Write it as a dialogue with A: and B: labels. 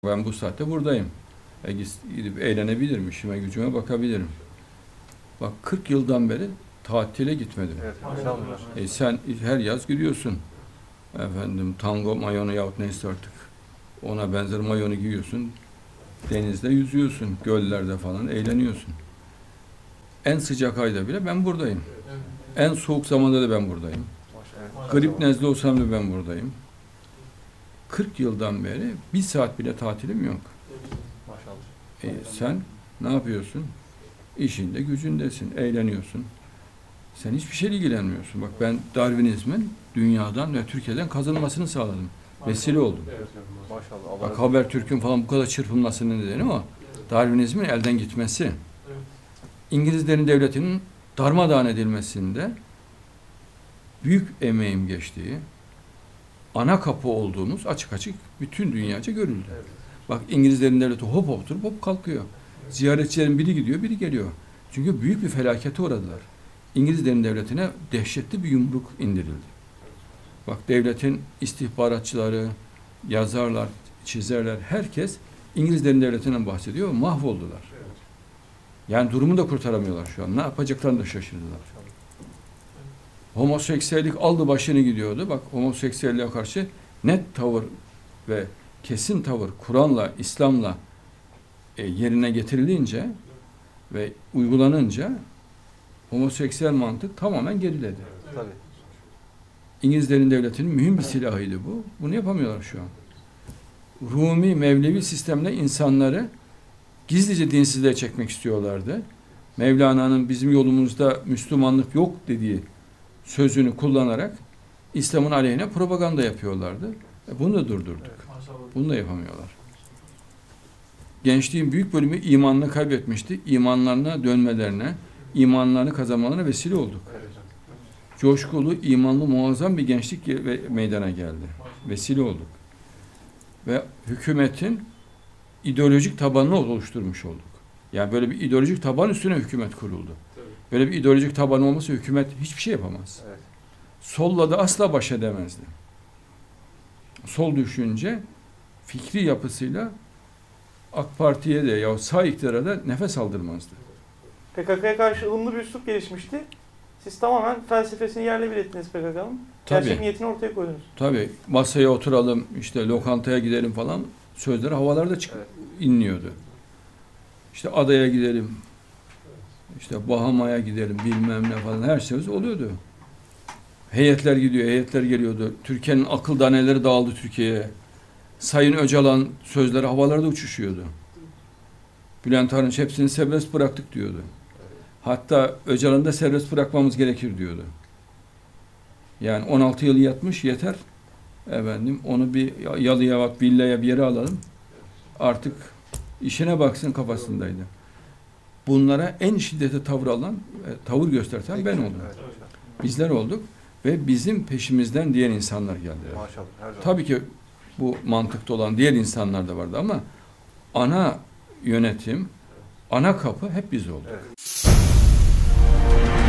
A: Ben bu saatte buradayım. Gidip eğlenebilirim, işime gücüme bakabilirim. Bak 40 yıldan beri tatile gitmedim.
B: Evet,
A: Sen her yaz gidiyorsun. Efendim tango mayonu yahut neyse artık. Ona benzer mayonu giyiyorsun. Denizde yüzüyorsun, göllerde falan eğleniyorsun. En sıcak ayda bile ben buradayım. En soğuk zamanda da ben buradayım. Grip nezle olsam da ben buradayım. 40 yıldan beri bir saat bile tatilim yok. Sen ne yapıyorsun? İşinde, gücündesin, eğleniyorsun. Sen hiçbir şeyle ilgilenmiyorsun. Bak ben Darwinizmin dünyadan ve Türkiye'den kazanılmasını sağladım. Vesile oldum. Bak Habertürk'ün falan bu kadar çırpınmasının nedeni o. Darwinizmin elden gitmesi. İngilizlerin devletinin darmadağın edilmesinde büyük emeğim geçtiği, ana kapı olduğumuz açık açık bütün dünyaca görüldü. Bak İngilizlerin devleti hop oturup hop kalkıyor. Ziyaretçilerin biri gidiyor, biri geliyor. Çünkü büyük bir felakete uğradılar. İngilizlerin devletine dehşetli bir yumruk indirildi. Bak devletin istihbaratçıları, yazarlar, çizerler, herkes İngilizlerin devletinden bahsediyor ve mahvoldular. Yani durumu da kurtaramıyorlar şu an. Ne yapacaklarını da şaşırdılar. Homoseksüellik aldı başını gidiyordu. Bak homoseksüelliğe karşı net tavır ve kesin tavır Kur'an'la, İslam'la yerine getirilince ve uygulanınca homoseksüel mantık tamamen geriledi.
B: Tabii.
A: İngilizlerin devletinin mühim bir silahıydı bu. Bunu yapamıyorlar şu an. Rumi, Mevlevi sistemle insanları gizlice dinsizliğe çekmek istiyorlardı. Mevlana'nın bizim yolumuzda Müslümanlık yok dediği sözünü kullanarak İslam'ın aleyhine propaganda yapıyorlardı. Bunu da durdurduk. Bunu da yapamıyorlar. Gençliğin büyük bölümü imanını kaybetmişti. İmanlarına dönmelerine, imanlarını kazanmalarına vesile olduk. Coşkulu, imanlı, muazzam bir gençlik meydana geldi. Vesile olduk. Ve hükümetin ideolojik tabanını oluşturmuş olduk. Yani böyle bir ideolojik taban üstüne hükümet kuruldu. Böyle bir ideolojik taban olmasa hükümet hiçbir şey yapamaz.
B: Evet.
A: Solla da asla baş edemezdi. Sol düşünce fikri yapısıyla AK Parti'ye de ya sağ iktidara da nefes aldırmazdı.
C: PKK'ya karşı ılımlı bir üslup gelişmişti. Siz tamamen felsefesini yerle bir ettiniz PKK'nın. Gerçek niyetini ortaya koydunuz.
A: Tabii. Masaya oturalım, işte lokantaya gidelim falan sözleri havalarda inliyordu. İşte adaya gidelim, işte Bahama'ya gidelim, bilmem ne falan her şey oluyordu. Heyetler gidiyor, heyetler geliyordu. Türkiye'nin akıl daneleri dağıldı Türkiye'ye. Sayın Öcalan sözleri havalarda uçuşuyordu. Bülent Arınç hepsini serbest bıraktık diyordu. Hatta Öcalan'ı da serbest bırakmamız gerekir diyordu. Yani 16 yıl yatmış yeter. Efendim onu bir yalıya bak, villaya bir yere alalım. Artık işine baksın kafasındaydı. Bunlara en şiddetli tavır gösterten ben oldum. Bizler olduk ve bizim peşimizden diğer insanlar geldiler. Tabii ki bu mantıkta olan diğer insanlar da vardı ama ana yönetim, ana kapı hep biz olduk.
B: Evet.